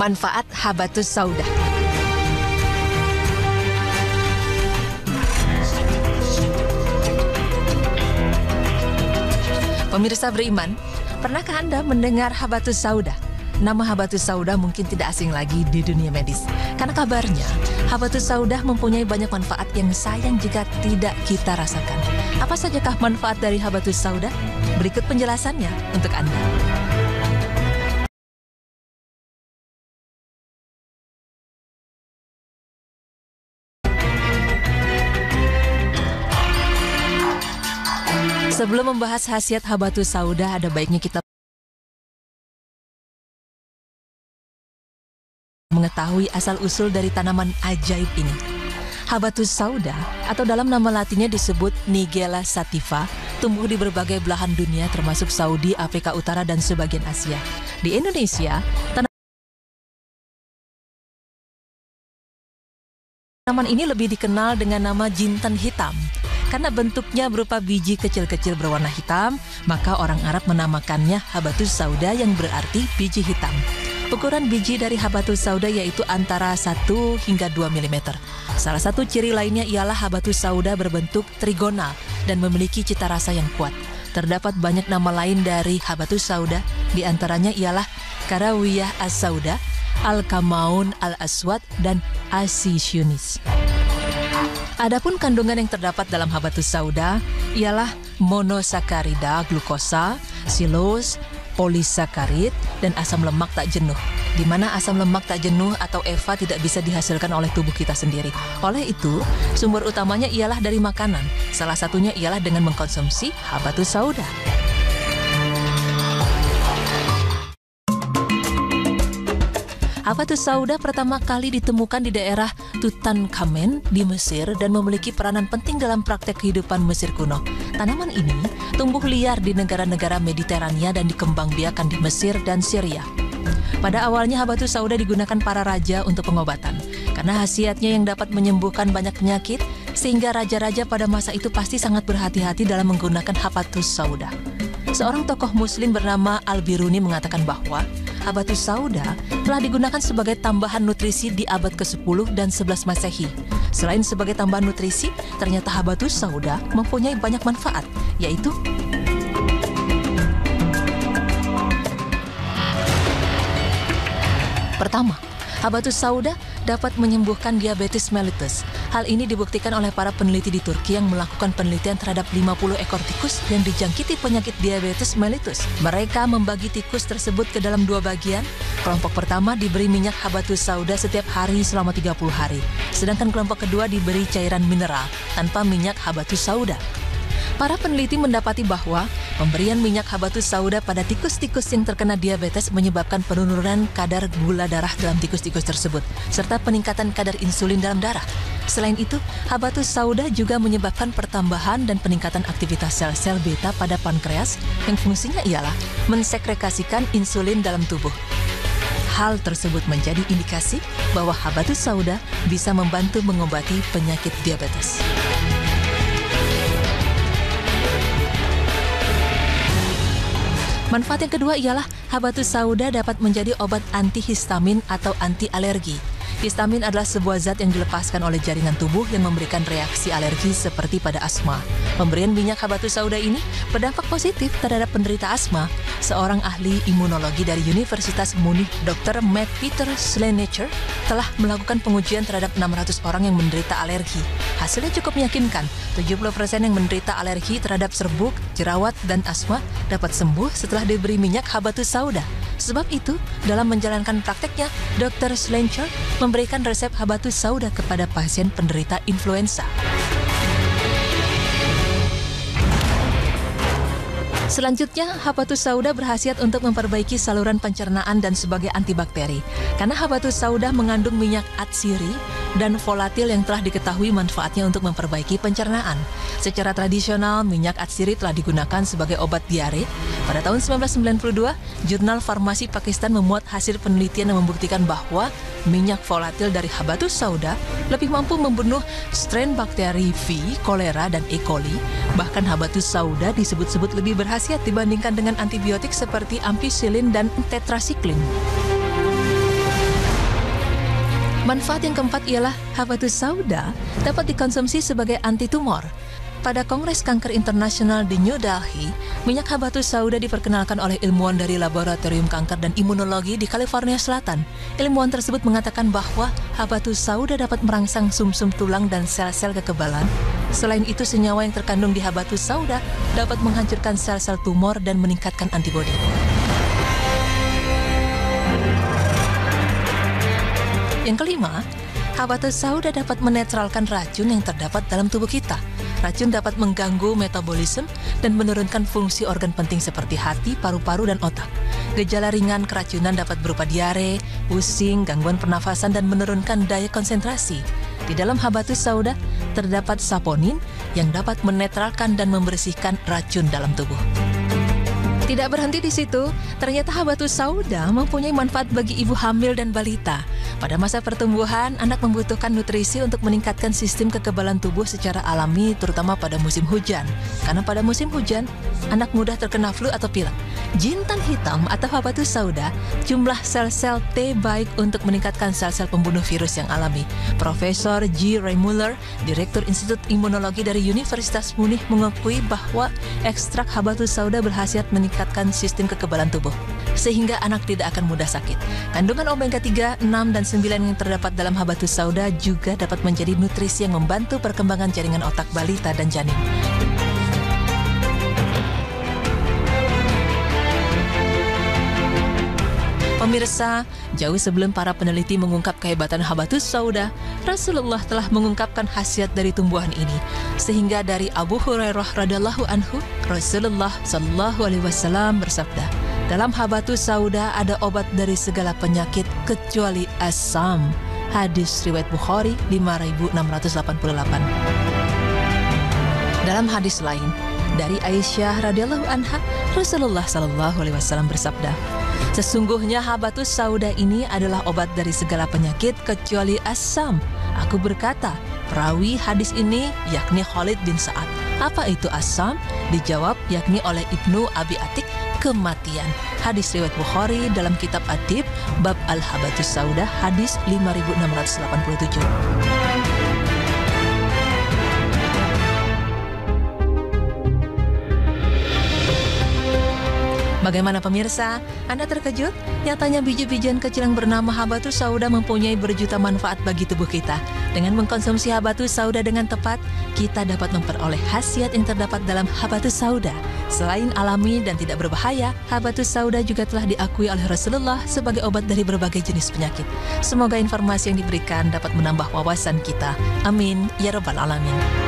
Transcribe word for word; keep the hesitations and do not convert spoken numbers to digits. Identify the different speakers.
Speaker 1: Manfaat habatus sauda. Pemirsa beriman, pernahkah Anda mendengar habatus sauda? Nama habatus sauda mungkin tidak asing lagi di dunia medis. Karena kabarnya, habatus sauda mempunyai banyak manfaat yang sayang jika tidak kita rasakan. Apa sajakah manfaat dari habatus sauda? Berikut penjelasannya untuk Anda. Sebelum membahas khasiat habatus sauda, ada baiknya kita mengetahui asal-usul dari tanaman ajaib ini. Habatus sauda, atau dalam nama latinnya disebut Nigella sativa, tumbuh di berbagai belahan dunia termasuk Saudi, Afrika Utara, dan sebagian Asia. Di Indonesia, tanaman ini lebih dikenal dengan nama jinten hitam. Karena bentuknya berupa biji kecil-kecil berwarna hitam, maka orang Arab menamakannya habatus sauda yang berarti biji hitam. Ukuran biji dari habatus sauda yaitu antara satu hingga dua milimeter. Salah satu ciri lainnya ialah habatus sauda berbentuk trigonal dan memiliki cita rasa yang kuat. Terdapat banyak nama lain dari habatus sauda, di antaranya ialah Karawiyah as-sauda, Al-Kamaun al-aswad, dan Asiciunis. Adapun kandungan yang terdapat dalam habatus sauda ialah monosakarida glukosa, silose, polisakarid, dan asam lemak tak jenuh, di mana asam lemak tak jenuh atau E V A tidak bisa dihasilkan oleh tubuh kita sendiri. Oleh itu, sumber utamanya ialah dari makanan. Salah satunya ialah dengan mengkonsumsi habatus sauda. Habatus sauda pertama kali ditemukan di daerah Tutankhamen di Mesir dan memiliki peranan penting dalam praktek kehidupan Mesir kuno. Tanaman ini tumbuh liar di negara-negara Mediterania dan dikembangbiakan di Mesir dan Syria. Pada awalnya habatus sauda digunakan para raja untuk pengobatan. Karena khasiatnya yang dapat menyembuhkan banyak penyakit, sehingga raja-raja pada masa itu pasti sangat berhati-hati dalam menggunakan habatus sauda. Seorang tokoh muslim bernama Al-Biruni mengatakan bahwa habatus sauda telah digunakan sebagai tambahan nutrisi di abad kesepuluh dan sebelas Masehi. Selain sebagai tambahan nutrisi, ternyata habatus sauda mempunyai banyak manfaat, yaitu pertama, habatus sauda dapat menyembuhkan diabetes mellitus. Hal ini dibuktikan oleh para peneliti di Turki yang melakukan penelitian terhadap lima puluh ekor tikus yang dijangkiti penyakit diabetes mellitus. Mereka membagi tikus tersebut ke dalam dua bagian. Kelompok pertama diberi minyak habatus sauda setiap hari selama tiga puluh hari. Sedangkan kelompok kedua diberi cairan mineral tanpa minyak habatus sauda. Para peneliti mendapati bahwa pemberian minyak habatus sauda pada tikus-tikus yang terkena diabetes menyebabkan penurunan kadar gula darah dalam tikus-tikus tersebut, serta peningkatan kadar insulin dalam darah. Selain itu, habatus sauda juga menyebabkan pertambahan dan peningkatan aktivitas sel-sel beta pada pankreas yang fungsinya ialah mensekrekasikan insulin dalam tubuh. Hal tersebut menjadi indikasi bahwa habatus sauda bisa membantu mengobati penyakit diabetes. Manfaat yang kedua ialah habatus sauda dapat menjadi obat antihistamin atau anti alergi. Histamin adalah sebuah zat yang dilepaskan oleh jaringan tubuh yang memberikan reaksi alergi seperti pada asma. Pemberian minyak habatus sauda ini berdampak positif terhadap penderita asma. Seorang ahli imunologi dari Universitas Munich, dokter Matt Peter Schleiermacher, telah melakukan pengujian terhadap enam ratus orang yang menderita alergi. Hasilnya cukup meyakinkan, tujuh puluh persen yang menderita alergi terhadap serbuk, jerawat, dan asma dapat sembuh setelah diberi minyak habatus sauda. Sebab itu, dalam menjalankan prakteknya, dokter Schleiermacher memberikan resep habatus sauda kepada pasien penderita influenza. Selanjutnya, habatus sauda berkhasiat untuk memperbaiki saluran pencernaan dan sebagai antibakteri. Karena habatus sauda mengandung minyak atsiri dan volatil yang telah diketahui manfaatnya untuk memperbaiki pencernaan. Secara tradisional, minyak atsiri telah digunakan sebagai obat diare. Pada tahun seribu sembilan ratus sembilan puluh dua, jurnal farmasi Pakistan memuat hasil penelitian yang membuktikan bahwa minyak volatil dari habatus sauda lebih mampu membunuh strain bakteri V, kolera, dan E. coli. Bahkan habatus sauda disebut-sebut lebih berkhasiat dibandingkan dengan antibiotik seperti ampicillin dan tetrasiklin. Manfaat yang keempat ialah habatus sauda dapat dikonsumsi sebagai anti tumor. Pada Kongres Kanker Internasional di New Delhi, minyak habatus sauda diperkenalkan oleh ilmuwan dari Laboratorium Kanker dan Imunologi di California Selatan. Ilmuwan tersebut mengatakan bahwa habatus sauda dapat merangsang sumsum tulang dan sel-sel kekebalan. Selain itu, senyawa yang terkandung di habatus sauda dapat menghancurkan sel-sel tumor dan meningkatkan antibodi. Yang kelima, habatus sauda dapat menetralkan racun yang terdapat dalam tubuh kita. Racun dapat mengganggu metabolisme dan menurunkan fungsi organ penting seperti hati, paru-paru, dan otak. Gejala ringan keracunan dapat berupa diare, pusing, gangguan pernafasan, dan menurunkan daya konsentrasi. Di dalam habatus sauda terdapat saponin yang dapat menetralkan dan membersihkan racun dalam tubuh. Tidak berhenti di situ, ternyata habatus sauda mempunyai manfaat bagi ibu hamil dan balita. Pada masa pertumbuhan, anak membutuhkan nutrisi untuk meningkatkan sistem kekebalan tubuh secara alami, terutama pada musim hujan. Karena pada musim hujan, anak mudah terkena flu atau pilek. Jintan hitam atau habatus sauda, jumlah sel-sel T baik untuk meningkatkan sel-sel pembunuh virus yang alami. Profesor G. Ray Muller, Direktur Institut Imunologi dari Universitas Munich, mengakui bahwa ekstrak habatus sauda berkhasiat meningkatkan sistem kekebalan tubuh, sehingga anak tidak akan mudah sakit. Kandungan omega tiga, enam, dan sembilan yang terdapat dalam habatus sauda juga dapat menjadi nutrisi yang membantu perkembangan jaringan otak balita dan janin. Pemirsa, jauh sebelum para peneliti mengungkap kehebatan habatus sauda, Rasulullah telah mengungkapkan khasiat dari tumbuhan ini. Sehingga dari Abu Hurairah radhiyallahu anhu, Rasulullah shallallahu alaihi wasallam bersabda, dalam habatus sauda ada obat dari segala penyakit kecuali asam. Hadis riwayat Bukhari lima ribu enam ratus delapan puluh delapan. Dalam hadis lain, dari Aisyah radhiyallahu anha, Rasulullah shallallahu alaihi wasallam bersabda, sesungguhnya habatus sauda ini adalah obat dari segala penyakit kecuali asam. Aku berkata, perawi hadis ini yakni Khalid bin Sa'ad. Apa itu asam? Dijawab yakni oleh Ibnu Abi Atik, kematian. Hadis riwayat Bukhari dalam kitab Adib, bab Al-Habatus Sauda, hadis lima ribu enam ratus delapan puluh tujuh. Bagaimana pemirsa? Anda terkejut? Nyatanya biji-bijian kecil yang bernama habatus sauda mempunyai berjuta manfaat bagi tubuh kita. Dengan mengkonsumsi habatus sauda dengan tepat, kita dapat memperoleh khasiat yang terdapat dalam habatus sauda. Selain alami dan tidak berbahaya, habatus sauda juga telah diakui oleh Rasulullah sebagai obat dari berbagai jenis penyakit. Semoga informasi yang diberikan dapat menambah wawasan kita. Amin. Ya Rabbal Alamin.